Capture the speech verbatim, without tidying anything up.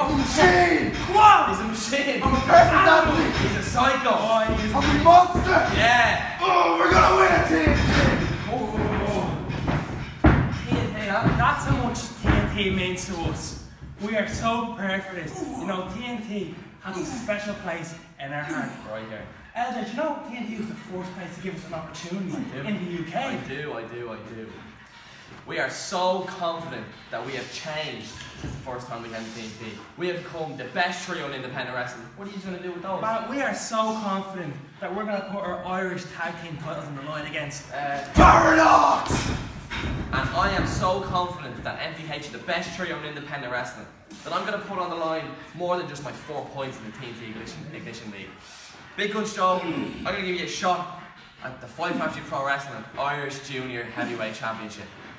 I'm a machine! What? He's a machine. I'm a perfect athlete! He's a psycho. Oh, he's I'm a monster! Yeah. Oh, we're gonna win a T N T! oh, T N T, huh? that's how much T N T means to us. We are so prepared for this. You know, T N T has a special place in our heart. Right here. L J, do you know T N T was the first place to give us an opportunity in the U K? I do, I do, I do. We are so confident that we have changed since the first time we had the T N T. We have become the best trio in independent wrestling. What are you going to do with those? Man, we are so confident that we're going to put our Irish tag team titles on the line against Uh, Paradox! and I am so confident that M P H are the best trio in independent wrestling that I'm going to put on the line more than just my four points in the T N T Ignition, Ignition League. Big Guns Joe, I'm going to give you a shot at the Fight Factory Pro Wrestling Irish Junior Heavyweight Championship.